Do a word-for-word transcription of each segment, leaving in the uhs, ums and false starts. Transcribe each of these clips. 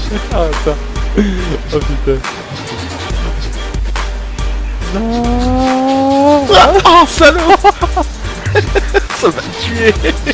Ah ça. Oh putain. Non. Oh salaud. Ça m'a tué.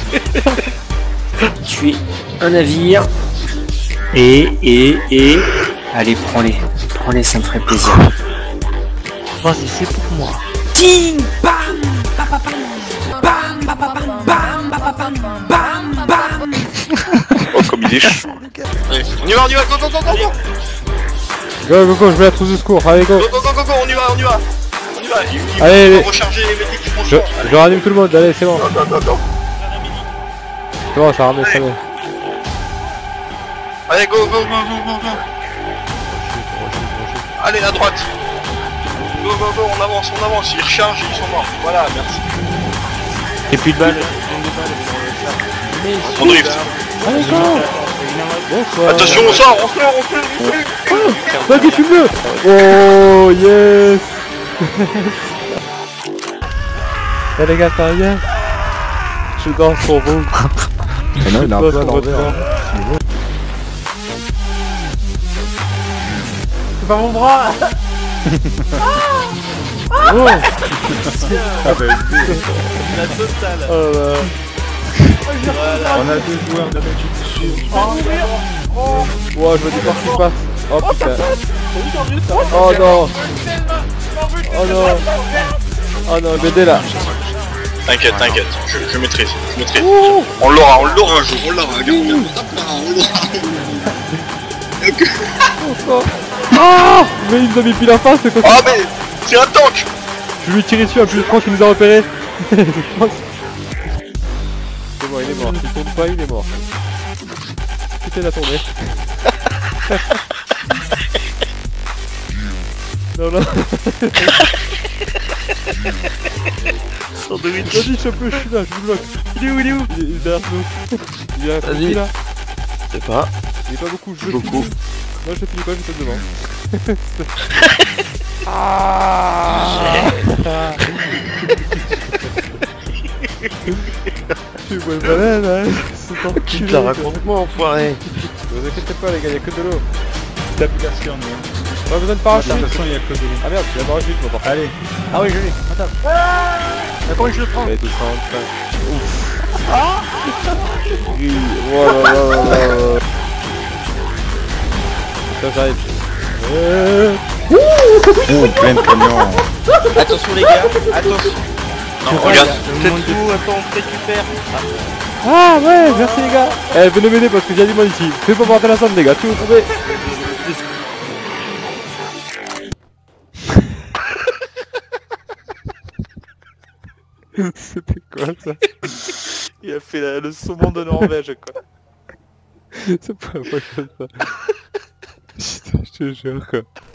Tuer un navire. Et, et, et... Allez, prends-les. Prends-les, ça me ferait plaisir. Vas-y, c'est pour moi. Ting, bam, bam, bam, bam, bam, bam, bam, bam, bam, bam. Oh, comme il est chaud, le gars. Allez, on y va, on y va, go, go, go, go, go. Go go go, je vais à trousse de secours, allez go. Go, go, go, go, go, on y va, on y va. On y va, il, il allez, faut recharger les métiers qui font Je, chaud. je ranime tout le monde, allez c'est bon. Go, go, go, go. C'est bon, ça ramène, ça va. Allez, go, go, go, go, go, go. Allez, à droite. Go, go, go, on avance, on avance. Ils rechargent, ils sont morts. Voilà, merci. Et puis de balles. On drift. Allez go. Bonsoir. Attention, on sort, on sort, on sort, on sort. Vas-y, fume-le. Oh yes. Eh les gars, ça va bien? Je danse pour vous. Mais non, il a un Je peu à danse pour votre l'envers. corps. C'est pas mon bras. Oh. Ah bah, La totale. Oh là. on a deux joueurs d'habitude dessus. Ouais, je me dis pas ce qui se passe. Oh putain. Oh non. Oh non. Oh non, B D là. T'inquiète, t'inquiète, je, je maîtrise, je maîtrise. On l'aura, on l'aura un jour, on l'aura, regarde, regarde, on l'aura. Oh. Mais il nous a mis pile en face, c'est quoi? Ah mais, c'est un tank. Je lui ai tiré dessus, en plus je pense qu'il nous a repéré. Je pense. C'est bon, il est mort. Il tourne pas, il est mort. Putain, il a tourné. Non, non. Vas-y, chope-le, je suis là, je vous bloque. Il est où, il est où? Il est, il est derrière nous. Il est à Vas-y. là. Je sais pas. Il est pas beaucoup, je le Beaucoup. finis. Non, je le finis pas, je suis devant. Ah. Tu vois le malin là. Tu te la racontes moi, enfoiré. Ne vous inquiétez pas les gars, y'a que de l'eau. D'application, mais... Pas besoin de parachute. De toute façon, il y a que de l'eau. Ah merde, il y a un parachute moi. Allez. Ah oui, je l'ai. Attends. Mais comment je le prends? Allez, tout ça en train. Ouf. Ah. Oui, voilà, voilà, voilà. Ça j'arrive. Euh... Oh, plein de camions. Attention les gars, attention. Non, regarde. Peut-être où, attends, on récupère. Ah ouais, merci les gars. Eh, venez m'aider parce que j'ai du monde ici. Fais pas porter la somme les gars, tu vous trouvez. C'était quoi ça? Il a fait la, le saumon de Norvège quoi. C'est pas moi comme ça. Putain, je te jure quoi.